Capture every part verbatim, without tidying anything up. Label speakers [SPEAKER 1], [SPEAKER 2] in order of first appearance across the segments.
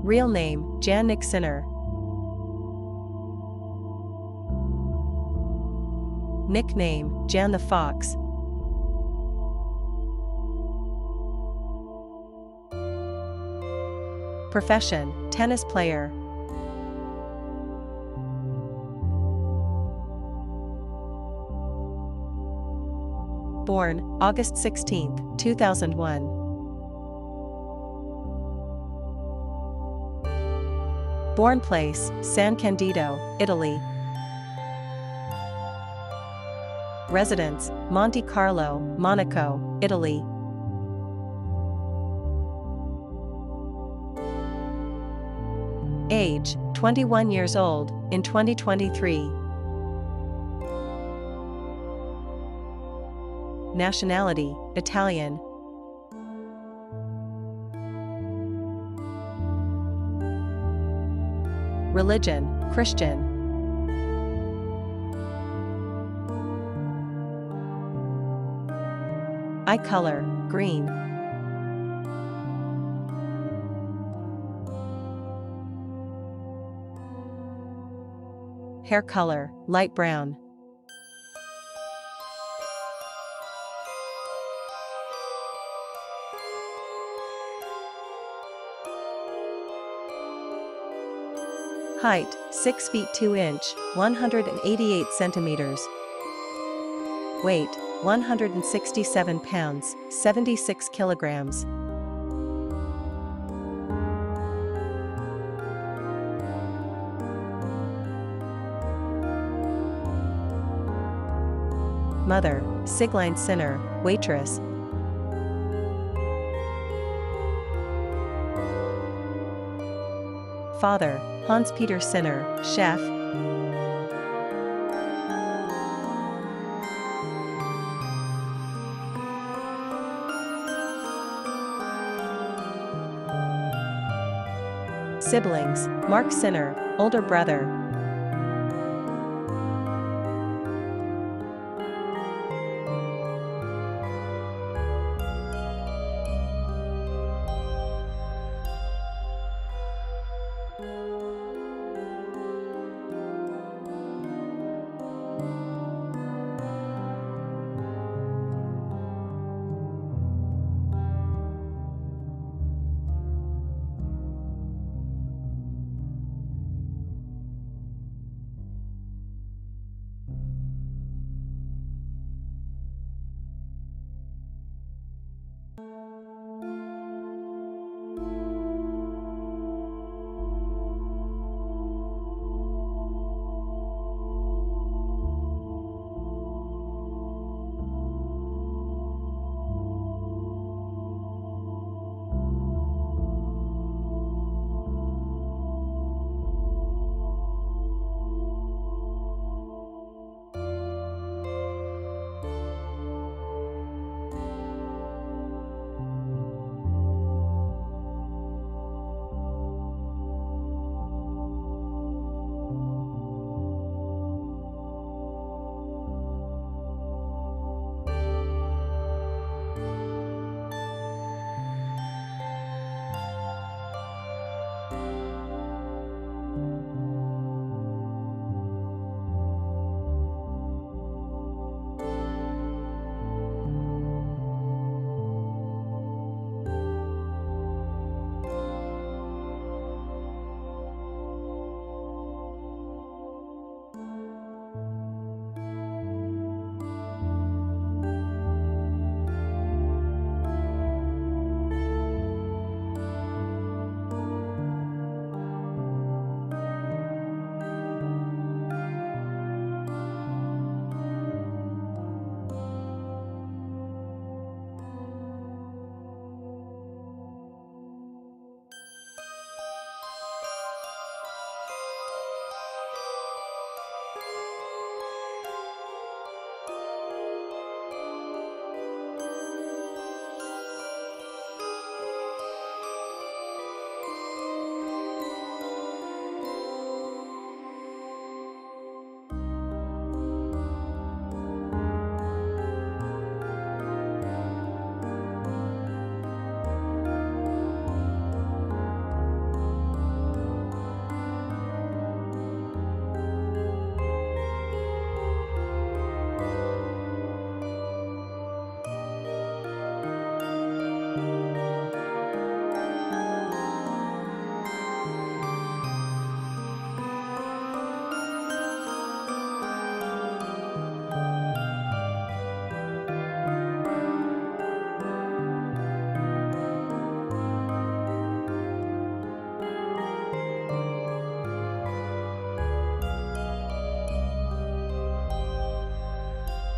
[SPEAKER 1] Real name, Jannik Sinner. Nickname, Jan the Fox. Profession, tennis player. Born, August sixteenth, two thousand one. Born place, San Candido, Italy. Residence, Monte Carlo, Monaco, Italy. Age, twenty-one years old, in twenty twenty-three. Nationality, Italian. Religion, Christian. Eye color, green. Hair color, light brown. Height, six feet two inch, one hundred eighty-eight centimeters. Weight, one hundred sixty-seven pounds, seventy-six kilograms. Mother, Sigline Sinner, waitress. Father, Hans-Peter Sinner, chef. Siblings, Mark Sinner, older brother.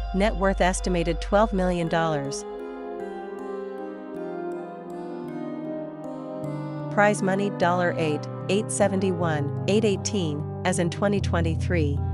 [SPEAKER 1] Net worth estimated twelve million dollars. Prize money eight, eight seventy-one, eight eighteen, as in twenty twenty-three.